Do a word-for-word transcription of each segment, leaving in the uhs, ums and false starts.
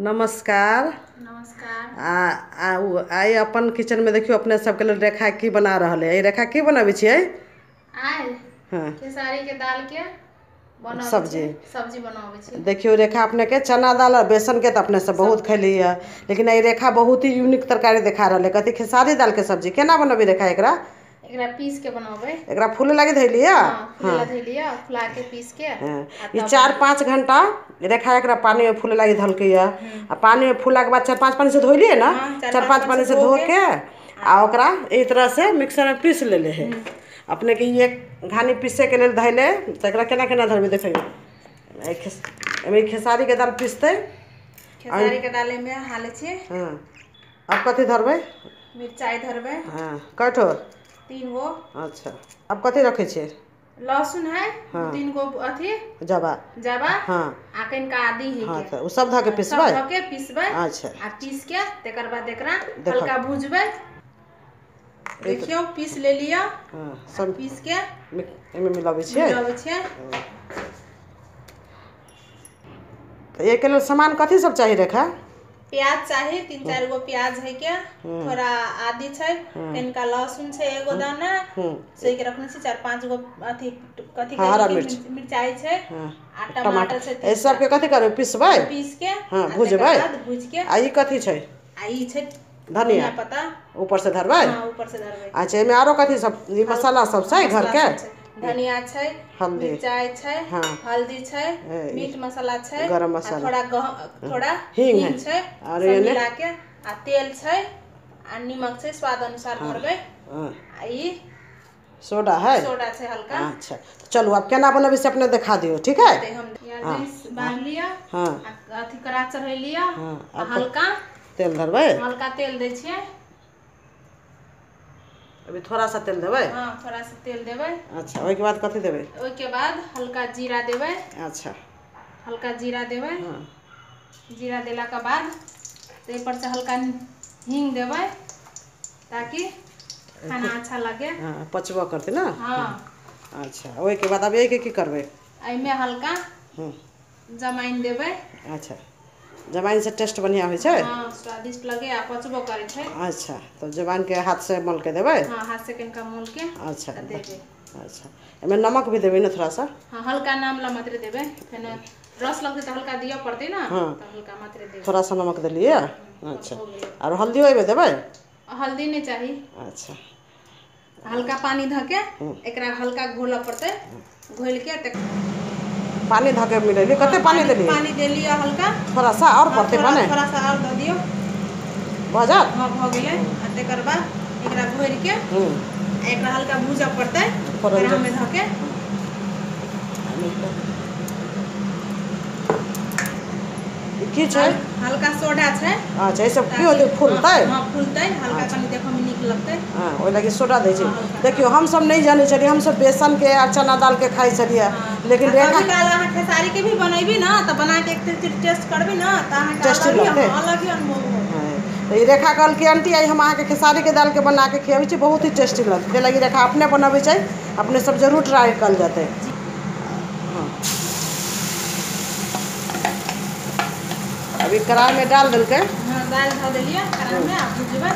नमस्कार। नमस्कार। आ आ उ- आइ अपन किचन में देखियो अपने सबके लिए रेखा की बना रहल है। रेखा की बनाबै छियै? आइ हाँ खेसारी के दाल के बनाबै सब्जी छियै, सब्जी बनाबै छियै। देखियो रेखा अपने के चना दाल और बेसन के तो अपने सब बहुत खैली है, लेकिन आई रेखा बहुत ही यूनिक तरकारी दिखा रहल है। कथी खेसारी दाल के सब्जी केना बनबी रेखा? एकरा एकरा पीस के बनाबै। एकरा फूले लागी धैली है। हाँ, फूले ला धैली है, फुला के पीस के हाँ आ ये तब चार पाँच घंटा रेखा एकरा पानी में फूले लागी धलके है। आ पानी में फूला के बाद चार पाँच पानी से धोली है ना, हाँ, चार पाँच पानी से धो के आ ओकरा एक तरह से मिक्सर में पीस ले ले है। अपने के ये घानी पीसे के लिए धैले तो एकरा केना केना धरबे देखिए। एमे खेसारी के दाल पीसते, खेसारी के दाल में हाले छियै। हाँ अब कथी धरबै? मिरचाई धरबै। हाँ कठो तीन गो। अच्छा अब कथी रखे छियै? लहसुन है। हाँ। तीन गो अथी जबा जबा। हाँ आ कनिका आदी है हाँ के तो उ सब ध के पीसबै। सब ध के पीसबै। अच्छा आ पीस के तेकर बाद एकरा देखो। हल्का भूजबै। देखियो पीस ले लिया। हाँ सब पीस के एमे मिलाबै छियै। मिलाबै छियै। तो एक किलो सामान कथी सब चाहिए रेखा? प्याज चाहिए, तीन चार गो प्याज है के, थोड़ा आदि छै, कनिका लहसुन छै एगो दाना, सही के रखने छै। चार पांच गो अथी कथी हरा के मिर्च मिरचाई छै। आ टमाटर छै। ए सब के कथी करबै? पीसबै। पीस के हाँ भुजबै। भूज के आ ई कथी छै? आ ई छै धनिया पत्ता ऊपर से धरबै। हाँ ऊपर से धरबै। अच्छा एमे आरो कथी सब ई मसाला सब छै घर के? धनिया छै, हल्दी मिरचाई छै, हाँ हल्दी छै, मीट मसाला छै, गरम मसाला थोड़ा थोड़ा हींग हींग छै, और सब ये मिला के आ तेल छै आ नमक छै स्वाद अनुसार धरबै। आ ई सोडा है, सोडा छै हल्का। अच्छा चलो अब केना बनबे से अपने दिखा दियो, ठीक है? हम बांध लिया। हाँ अथी कड़ा चढ़ै लिया। हाँ हल्का तेल धरबै। हल्का तेल दै छियै। अभी थोड़ा सा तेल देबै। हाँ थोड़ा सा तेल देबै। अच्छा ओइ के बाद कथी देबै? ओइ के बाद हल्का जीरा देबै। अच्छा हल्का जीरा देबै। हाँ जीरा देला के बाद ते पर से हल्का हींग देबै ताकि खाना अच्छा लगे। हाँ पचबो करते ना। हाँ अच्छा ओइ के बाद अब एक की करबै? एमे हल्का जमाइन देबै। अच्छा जमाइन से टेस्ट बढ़िया होइ छै। हाँ स्वादिष्ट लगे आ पचबो करे छै। अच्छा तो जमाइन के हाथ से मल के देबै। हाँ हाथ से कनिका मोल के अच्छा देबै। अच्छा एमे नमक भी देबै ना थोड़ा सा? हाँ हल्का नाम ला मात्रे देबै, फिर रस लगते तो हल्का दिया पड़ते ना। हाँ तो हल्का मात्रे देबै। थोड़ा सा नमक देलिए। अच्छा और हल्दी ओइमे देबै? हल्दी नहीं चाहिए। अच्छा हल्का पानी धके एकरा हल्का घोला पड़ते, घोल के पानी धके मिलेली। कते पानी देली? पानी देली हल्का थोड़ा सा और पड़ते पानी? थोड़ा सा और दे दियो। भ जात? हाँ भ गेलै। आ तेकर बाद एकरा घोर के एकरा हल्का भूजा पड़ते कढ़ा में धके। की छै? हल्का सोडा छै। अच्छा ई सब की होतै? फूलतै? हाँ फूलतै हल्का, कनी देखो में नीक लगतै। हाँ ओइ लगी सोडा दै छै। देखियो हम सब नहीं जाने छलिए, हम सब बेसन के और चना दाल के खाई छलिए, लेकिन रेखा कभी काल अहाँ खेसारी के भी बनैबी ना तो बना के एक टेस्ट करबी ना तो अहाँ के टेस्टी अलग लगतै। ही अलग ही अनुभव होत। तो ये रेखा कहल कि आंटी आई हम अहाँ के खेसारी के दाल के बना के खियाबै छी, बहुत ही टेस्टी लगतै। लगी रेखा अपने बनाबै छै, अपने सब जरूर ट्राई कल जेतै। अभी कढ़ाई में डाल देलकै। हाँ दाल धो देलिए कढ़ाई में, आप भुजबै।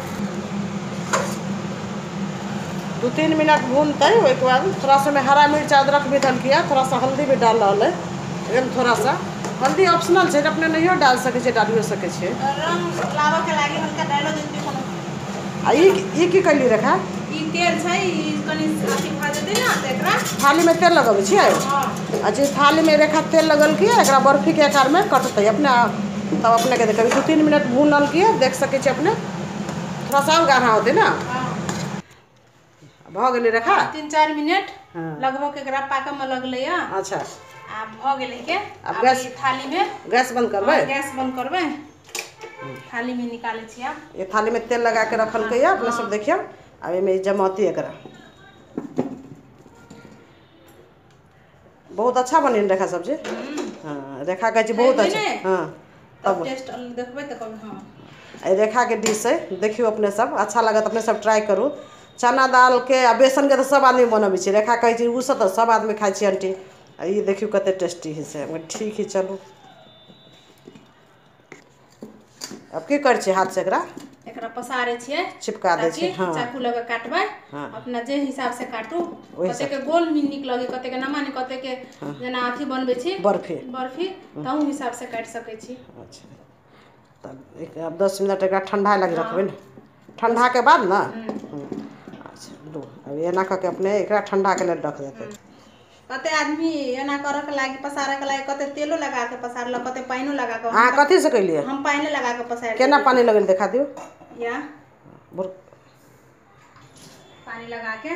दो तीन मिनट भूनते, ओइ के बाद थोड़ा सा में हरा मिर्च अदरक भी धलकिया, थोड़ा सा हल्दी भी डाल रहल है। एकदम थोड़ा सा हल्दी ऑप्शनल छै, अपने नहीं डाल सके छै, डालियो सके छै। रंग लावा के लागी हल्का डालो देती कोनो। आ ई ई की कैली रेखा? ई तेल छै, ई कनी अथी भा जेतै ना त एकरा थाली में तेल लगबै छियै। हाँ अच्छा थाली में रेखा तेल लगल किया, एकरा बर्फी के आकार में कटतै अपने। तब अपने के देखबी दो तीन मिनट भूनल किया, देख सके छी अपने। थोड़ा सा और गाढ़ा होते ना। भ गेलै रेखा? तीन चार मिनट लगभग एकरा पाके में लगले या। अच्छा आ भ गेलै के। अब अब गैस ई थाली में गैस बंद करबै। गैस बंद करबै। थाली में निकाले छी आप। ये थाली में तेल लगा के रखल के अपने सब देखियो। अब एमे जमाती एकरा बहुत अच्छा बनी रेखा सब्जी। हाँ रेखा कहै छी बहुत अच्छा। हाँ तब टेस्ट देखबै त कहबै हाँ। ए रेखा के डिश है, देखियो अपने सब अच्छा लगत, अपने सब ट्राई करू। चना दाल के आ बेसन के तो सब आदमी बनबै छै, रेखा कहै छै उ सब तो सब आदमी खाई छी आंटी। आ ये देखियो कते टेस्टी है से। ठीक है चलू। अब की कर छी हाथ से एकरा एकरा पसारे छियै चिपका दे छी। हां चाकू लगे काटबै। हां अपना जे हिसाब से काटू कते के गोल नीक लगे कते के नमन कते के जेना अथी बनबै छी बर्फी बर्फी ताहू हिसाब से काट सकै छी। अच्छा तब एक अब दस मिनट एकरा ठंडा लगे हाँ। रखबै न ठंडा के बाद ना। हम्म। अच्छा लो अब एना क के अपने एकरा ठंडा के लेल रख देते। कते आदमी एना करऽ के लागी पसारऽ के लागी कते तेलो लगा के पसारलक कते पानियो लगा के अहाँ कथी से कैलियै हम पानी लगा के पसार केना पानी लगेल देखा दियौ या बुर पानी लगा के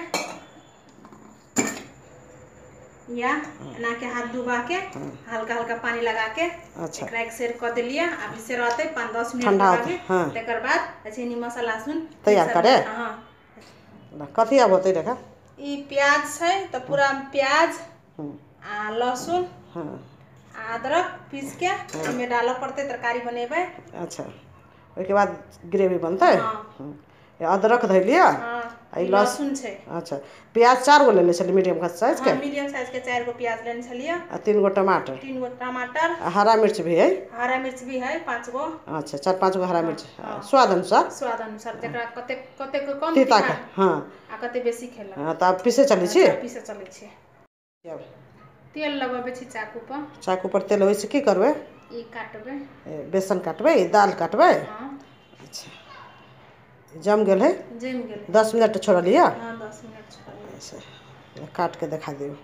या एना के हाथ डुबा के हल्का हल्का पानी लगा के अच्छा एकरा एक सेर क देलिए। अब इसे रहते पाँच दस मिनट ठंडा लगा के हाँ तेकर बाद चीनी मसाला सुन तैयार करे। हां कथी अब होते देखा ई प्याज छै त पूरा प्याज आ लहसुन हां अदरक पीस के एमे डालऽ पड़ते तरकारी बनेबै। अच्छा ओइ के बाद ग्रेवी बनतै। हां अदरक धइ लिअ हां ई लहसुन छै। अच्छा प्याज चार गो लेले छलियै मीडियम साइज के हां मीडियम साइज के चार गो प्याज लेने छलियै आ तीन गो टमाटर तीन गो टमाटर आ हरा मिर्च भी है हरा मिर्च भी है पाँच गो। अच्छा चार पाँच गो हरा हाँ, मिर्च हाँ, स्वाद अनुसार स्वाद अनुसार जकरा कते कते के कम तीता तीखा के हाँ आ कते बेसी खेलक। हाँ तऽ आब पीसे चलै छी। अच्छा पीसे चलै छी। तेल लगबै छी चाकू पर चाकू पर तेल होइ से की करबै ई काटबै बेसन काटबै दाल काटबै। हाँ अच्छा जम गेल है जम गेल दस मिनट छोड़लियै। हाँ दस मिनट छोड़लियै। अच्छा काट के देखा दियौ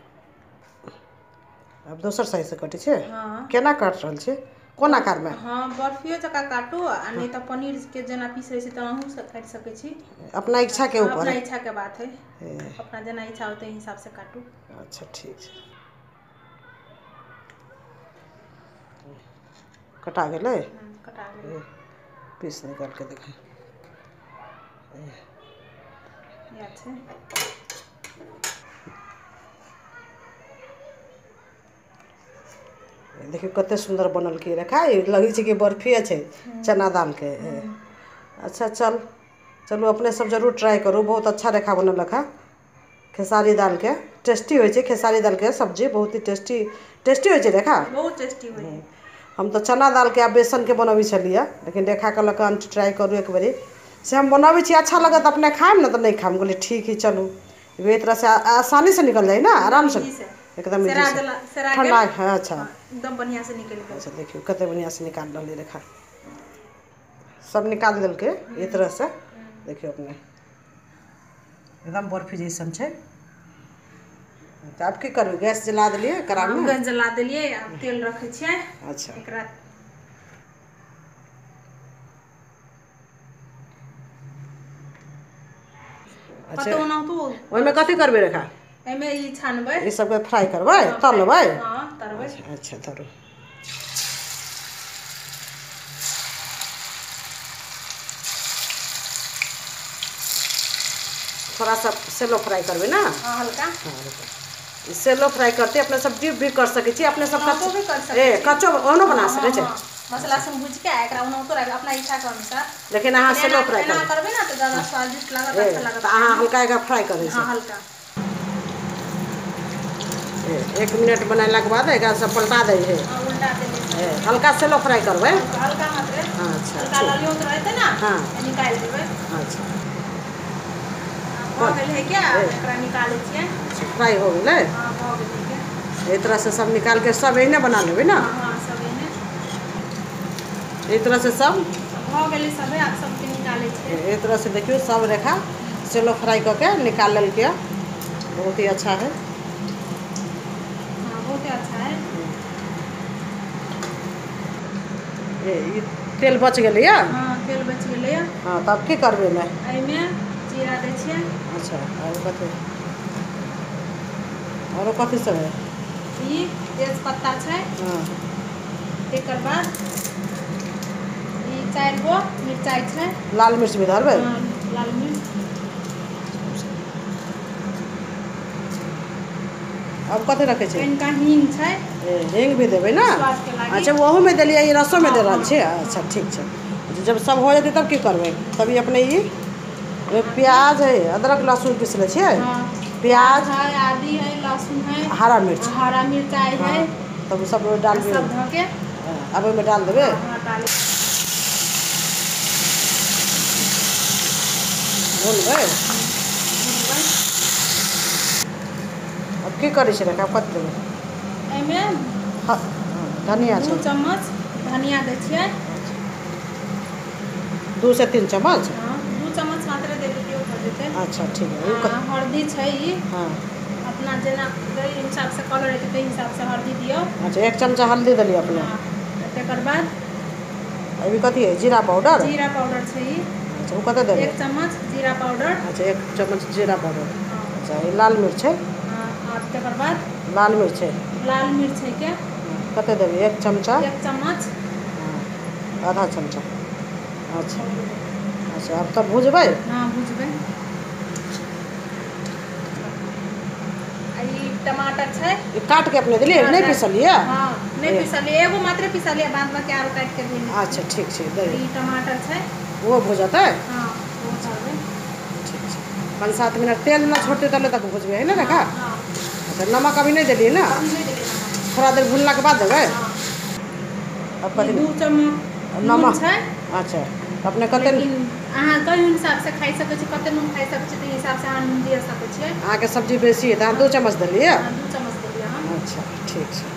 आब दोसर साइज से कटै छै हाँ केना काट रहल छी कोन आकार में। हाँ बर्फियो जकाँ काटू आ नहीं तो पनीर के जेना पीसे छी तेनाहू से काट सकै छी। अपना इच्छा के ऊपर अपना है। इच्छा के बात है अपना जेना इच्छा होते हिसाब से काटू। अच्छा ठीक छै कटा गेलै कटा गेलै पीस निकाल के देखा या छै। देखियौ कते सुन्दर बनल की रेखा लगै छै कि बर्फिए छै चना दाल के। अच्छा चल चलू अपने सब जरूर ट्राई करू बहुत अच्छा रेखा बनलक है खेसारी दाल के टेस्टी होइ छै खेसारी दाल के सब्जी बहुत ही टेस्टी टेस्टी होइ छै रेखा। बहुत टेस्टी होइ है। हम तो चना दाल के आ बेसन के बनबै छलियै लेकिन रेखा कहलक आंटी ट्राई करू एक बेरी से हम बनबै छी अच्छा लगत अपने खाएम ने तऽ नहीं खाएम कहलिए ठीक है चलू एक तरह से आसानी से निकल जाए ना आराम से एकदम इजी से ठंडा है। अच्छा एकदम बढ़िया से निकल गेल। अच्छा देखियो कते बढ़िया से निकाल रहलै रेखा सब निकाल देलकै ई तरह से देखियौ अपने एकदम बर्फी जैसन छै। तऽ आब की करबै गैस जला देलियै कढ़ाई में गैस जला देलियै आब तेल रखै छियै। अच्छा एकरा अच्छा कतौ ओनाहुतो ओहिमे कथी करबै रेखा एहिमे ई छानबै ई सबके फ्राई करबै हाँ, तलबै हाँ तरबै अच्छा अच्छा तरू थोड़ा सा सेलो फ्राई करबै ना। हाँ हल्का सेलो फ्राई करते अपने सब डीप भी कर सकै छी अपने सब ओनाहुतो भी कर सकै ए छी। कच्चो ओहनो बना हाँ, सकै छै। हाँ, मसाला सब भूज के एकरा ओनाहुतो अपना इच्छा के अनुसार लेकिन अहाँ सेलो फ्राई एना करबै करबै ना तऽ ज्यादा स्वादिष्ट लागत ए अच्छा लागत तऽ खाय अहाँ में। हल्का एकरा फ्राई करै हाँ छै हल्का एक मिनट बनैलाके बाद एकरा सब पलटा दै है हाँ उल्टा देलियै सब हल्का सेलो फ्राई करबै। हल्का हल्का मात्रे अच्छा हल्का ठीक ललियोत रहतै ना हाँ निकालि देबै। अच्छा भऽ गेल है क्या एकरा निकालै छियै। फ्राई हो गेलै हाँ भऽ गेलै क्या एहि तरह से सब निकाल के सब एहने बना लेबै ना। हाँ हाँ सब एहने एहि तरह से सब भऽ गेलै सबे आब सबके निकालै छियै। एहि तरह से देखियौ सब रेखा सेलो फ्राई कऽ के निकाल लेलकै बहुत ही अच्छा है। हाँ बहुते अच्छा है। ई तेल बच गेलै या हाँ तेल बचि गेलै या हाँ तब की करबै एहिमे एहिमे जीरा दै छियै। अच्छा और कथी औरो कथी सब है ई तेजपत्ता छै। हाँ एकर बाद ई चारि गो मिरचाइ छै। लाल मिर्च भी धरबै हाँ लाल मिर्च अब कथी रखै छै कनिका हींग छै हींग भी देबै ना। स्वादके लागि अच्छा ओहोमे देलियै ई रसोमे हाँ दे रहल हाँ छियै हाँ अच्छा ठीक छै जब सब हो जेतै तब की करबै तभी अपने ई अभी प्याज है अदरक लहसुन पीस लै छियै हाँ प्याज है आदी है लहसुन है हरा मिर्च हरा मिरचाइ हाँ है तब सब डालबै सब धऽ के आब ओहिमे डाल देबै। हाँ हाँ डाल भूनबै भूनबै। अब की करै छै रेखा कत देबै एहिमे हाँ, धनिया दू छै चम्मच धनिया दै छियै। दू से तीन चम्मच हाँ दू चम्मच मात्रे देबै कि भऽ जेतै। अच्छा ठीक है। आ हल्दी छै ई हाँ अपना जेना जाहि हिसाबसँ कलर हेतै ताहि हिसाबसँ हल्दी दियौ। अच्छा एक चमचा हल्दी देलियै अपने। हाँ तकर बाद अभी कथी है जीरा पाउडर। जीरा पाउडर छै ई अच्छा वो कते देबै। एक चम्मच जीरा पाउडर। अच्छा एक चम्मच जीरा पाउडर। हाँ अच्छा ये लाल मिर्च है। हाँ और तकर बाद लाल मिर्च है। लाल मिर्च के कते देबै एक चमचा। एक चम्मच हाँ आधा चमचा। अच्छा अच्छा अब तब भुजबै। हाँ भुजबै। आ ई टमाटर छै। ये काट के अपने दिलिए नहीं पीसलिए। हाँ नहीं पीसलिए एगो मात्रे पीसलिए बाद बाकी आरो काट के देलिए। अच्छा ठीक छै दे ई टमाटर छै। वो भुजतै। हाँ वो डालबै। ठीक छै पाँच सात मिनट तेल ना छोड़ते तले तक भुजबै है ना रेखा। हाँ हाँ अच्छा नमक अभी नहीं देलिए ना। अभी नहीं देलिए नमक। थोड़ा देर भुनला के बाद देबै। हाँ अब ई कथी दू चम्मच नून नमक। छै। अच्छा अपने कते लेकिन अहाँ कई हिसाबसँ खाइ सकै छी कते नून खाइ सकै छी ताहि हिसाबसँ अहाँ नून दे सकै छियै। अहाँके सब्जी बेसी है तऽ अहाँ दू चम्मच देलिए। हाँ दू चम्मच देलिए हम। अच्छा ठीक छै।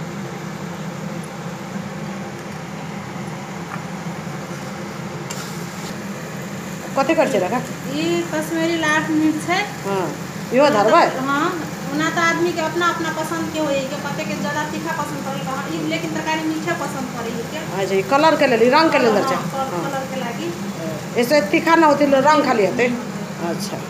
कथी कर छै रेखा। ई कश्मीरी लाल मिर्च छै। हाँ इहो धरबै। हाँ ओना तऽ आदमी के अपना अपना पसंद के होय के कते के ज्यादा तीखा पसंद करेगा ई लेकिन तरकारी मीठे पसंद करे के। अच्छा ये कलर के लेल रंग के लेल छै। हाँ हाँ कलर के लागी। ऐसे तीखा ना होती रंग खाली होते। अच्छा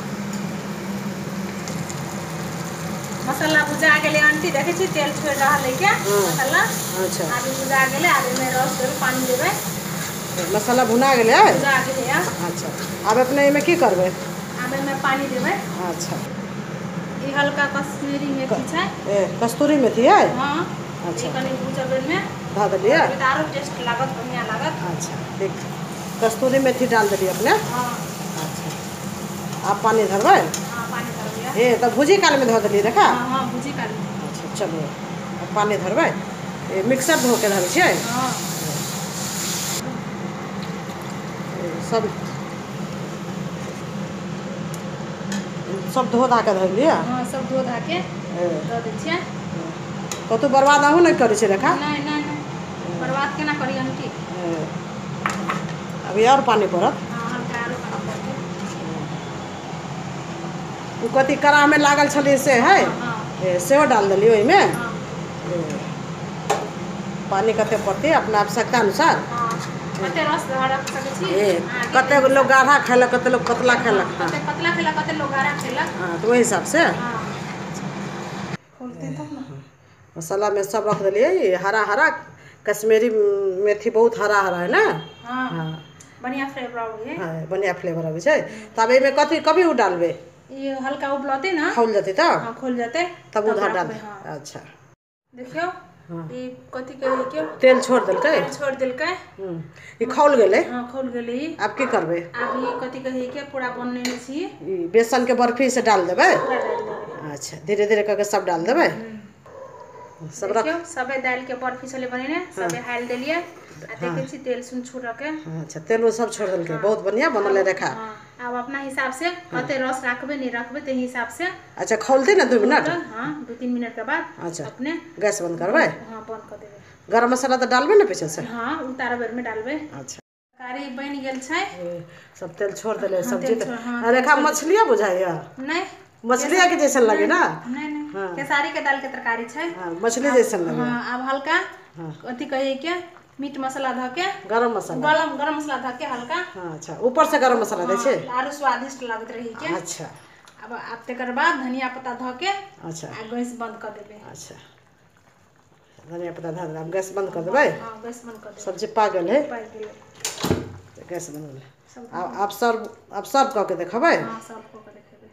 मसाला भुजा गेलै आंटी देखै छी तेल छोड़ रहल है क्या मसाला। अच्छा आलू भुजा गेलै आलू में रस देबै पानी देबै। मसाला भुना गेलै। भुजा गेलै अच्छा आब अपने एहिमे की करबै। आब एहिमे पानी देबै। अच्छा ई हल्का कश्मीरी मेथी छै। ए कस्तूरी मेथी है। हाँ अच्छा ई कनी भुजबै में धऽ देलियै। तऽ आरो टेस्ट लागत बढ़िया लागत। अच्छा ठीक कस्तूरी मेथी डाल देलिए अपने। हाँ अच्छा आब पानी धरबै। हाँ पानी धरबै। हे तऽ भुजी काल में धऽ देलियै रेखा। हाँ हाँ भुजी काल में। अच्छा चलू अब पानी धरबै मिक्सर धो के धरै छियै। हाँ सब सब धो धा के धरि लिअ। हाँ सब धो धा के दऽ दै छियै। कतहु बर्बाद अहूँ नहि करै छै रेखा। नहीं नहीं नहीं बर्बाद केना करी आंटी। अभी और पानी पड़त। हाँ हल्का आरो पानी पड़तै। ओ कथी कड़ा में लागल छलै से है हाँ हाँ सेहो डाल देलियै ओहिमे। हाँ पानी कते पड़तै अपना आवश्यकता अनुसार। हाँ कते रस रख सकै छी ए अहाँके कते लोग गाढ़ा खेलक कते लोग पतला खेलक। हाँ कते पतला खेलक कते लोग गाढ़ा खेलक। हाँ तो ओहि हिसाब से। हाँ खोलते तब ना। मसाला में सब रख देलिए हरा हरा कश्मीरी मेथी बहुत हरा हरा है ना। हाँ हाँ बढ़िया फ्लेवर आबै है। हाँ बढ़िया फ्लेवर अबै छै तब एहिमे कथी कभी उ डालबै। ये हल्का उबलतै ना। खौल जेतै तऽ हाँ खोल जेतै तब उधर डाल। रखबै। हाँ अच्छा देखियौ हाँ ई कथी कहै के तेल छोड़ देलकै। तेल छोड़ देलकै। ई खौल गेलै। हाँ खौल गेलै ई। आब की करबै। आब ई कथी कहै के पूरा बनेने छी। ई बेसन के बर्फी से डाल देबै। पूरा डालि देबै। अच्छा धीरे धीरे करके सब डाल देबै। सब रख देखियौ सबे दालि के बर्फी छलै बनेने सबे हालि देलियै आ हाँ देखै छी तेल सुन छोड़ऽ के। अच्छा तेलो सब छोड़ देलकै बहुत बढ़िया बनल है रेखा। हाँ आब अपना हिसाब से कते रस राखबै नहीं रखबै ताहि हिसाब से। अच्छा खौलतै ना दू मिनट। हाँ दू तीन मिनट के बाद अच्छा अपने गैस बंद करबै। हाँ बंद कर देबै। गरम मसाला तऽ डालबै ने पीछे से। हाँ उतारऽ बेर में डालबै। अच्छा तरकारी बनि गेल छै। सब तेल छोड़ देले हाँ सब्जी तेल छोड़ हाँ तऽ रेखा मछलियाँ बुझाइया। नहीं मछलिया के जैसन लगे ना। नहीं नहीं हाँ खेसारी के दाल के तरकारी छै। हाँ मछली जैसन लगे। हाँ आब हल्का हाँ कथी कहै के मीट मसाला धऽ के गरम मसाला। गरम गरम मसाला धऽ के हल्का। हाँ अच्छा ऊपर से गरम मसाला दै छै। हाँ आरो स्वादिष्ट लागत रही के। अच्छा अब आब तकर बाद धनिया पत्ता धऽ के अच्छा आ गैस बंद कऽ देबै। अच्छा धनिया पत्ता धऽ देबै गैस बंद कऽ देबै। हाँ गैस बंद कऽ देबै। सब्जी पाक गेल है। पाकि गेलै। गैस बंद भेलै सब आब आब सर्व आब सर्व कऽ के देखबै। हाँ सर्व कऽ के देखेबै।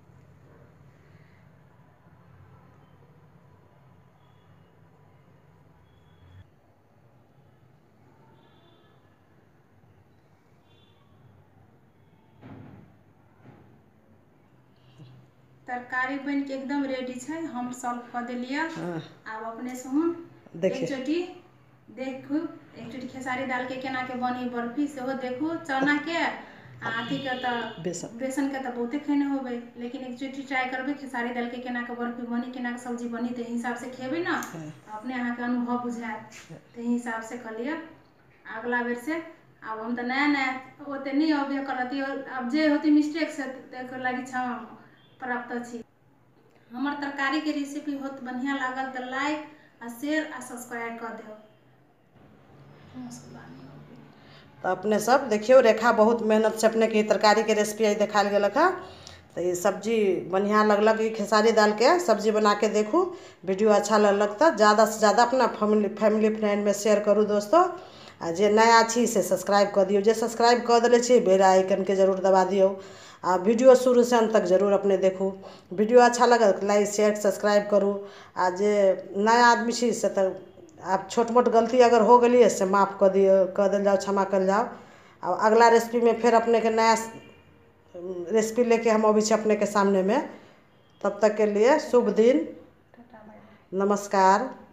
तरकारी बनि के एकदम रेडी छै हम सर्व कऽ देलियै। आब अपने सुन एक चोटी देखू एक चोटी खेसारी दाल के केना के बनी बर्फी सेहो देखू चना के अथी के त बेसन बेसन के त बहुते खैने होबे, लेकिन एक चोटी ट्राई करबे खेसारी दाल के केना के बर्फी बनी, केना के सब्जी बनी, ते हिसाब से खेबे ना अपने अहाँ के अनुभव बुझाएत, ते हिसाब से कलिए अगला बेर से। अब हम तो नया नया ओते नहीं अबे करती, अब जे होती मिस्टेक से देख लगी क्षमा प्राप्त छी। हमार तरकारी के रेसिपी बहुत बढ़िया लागल तो लाइक आ शेयर आ सब्सक्राइब कर दियो। तो अपने सब देखियो रेखा बहुत मेहनत से अपने के तरकारी के रेसिपी आई दिखाल गलक है। तो ये सब्जी बढ़िया लगलक, ये खेसारी दाल के सब्जी बना के देखू, वीडियो अच्छा लगलक तो ज़्यादा से ज़्यादा अपना फैमिली फैमिली फ्रेंड में शेयर करूँ दोस्तों। आ जे नया छी से सब्सक्राइब कर दियो, जे सब्सक्राइब कर दिले छी बेल आइकन के जरूर दबा दियो। आ वीडियो शुरू से अंत तक जरूर अपने देखू, वीडियो अच्छा लगे तो लाइक शेयर सब्सक्राइब करूँ। आ जे नया आदमी छी से तो आप छोट मोट गलती अगर हो गई से माफ़ कर दियो, कर दिल जाओ, क्षमा कर जाओ। और अगला रेसिपी में फिर अपने के नया रेसिपी लेके हम अभी से अपने के सामने में। तब तक के लिए शुभ दिन, नमस्कार।